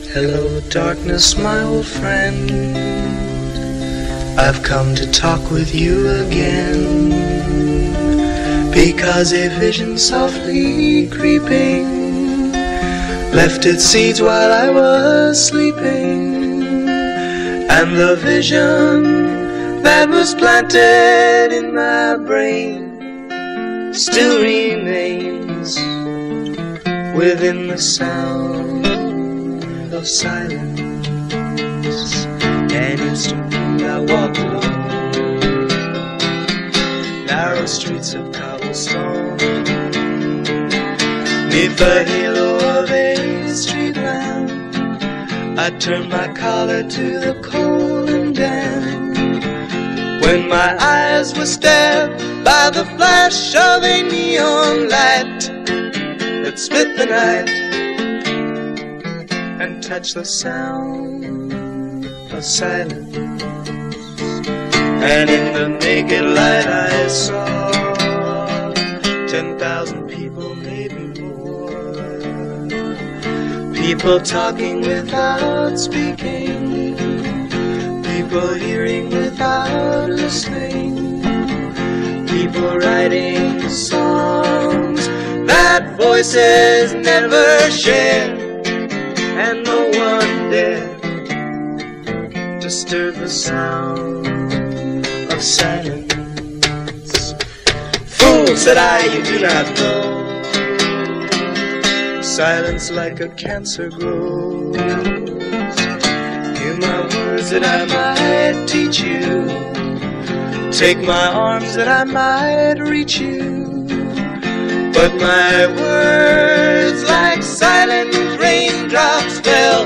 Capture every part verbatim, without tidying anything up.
Hello, darkness, my old friend. I've come to talk with you again, because a vision softly creeping left its seeds while I was sleeping, and the vision that was planted in my brain still remains within the sound of silence. An instant I walked along narrow streets of cobblestone, neath the halo of a street lamp. I turned my collar to the cold and damp, when my eyes were stared by the flash of a neon light that split the night and touched the sound of silence. And in the naked light I saw ten thousand people, maybe more, people talking without speaking, people hearing without listening, people writing songs that voices never share, and no one dared disturb the sound of silence. Fool, said I, you do not know, silence like a cancer grows. Hear my words that I might teach you, take my arms that I might reach you, but my words like silent raindrops fell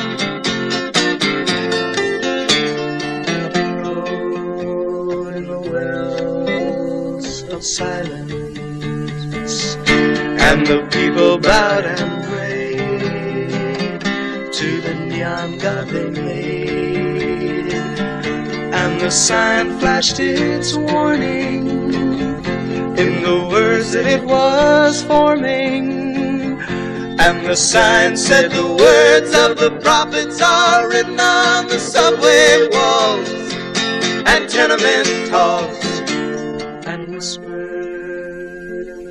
of silence, and the people bowed and prayed to the neon god they made, and the sign flashed its warning in the words that it was forming, and the sign said the words of the prophets are written on the subway walls and tenement halls, and whispered in the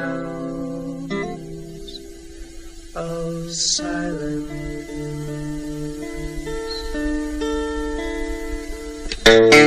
sounds of silence.